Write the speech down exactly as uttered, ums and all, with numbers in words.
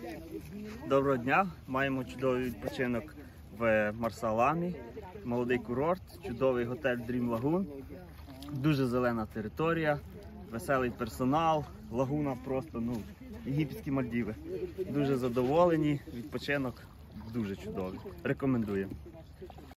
Доброго дня! Маємо чудовий відпочинок в Марсаламі, молодий курорт, чудовий готель Dream Lagoon. Дуже зелена територія, веселий персонал, лагуна просто, ну, єгипетські Мальдіви. Дуже задоволені, відпочинок дуже чудовий. Рекомендуємо.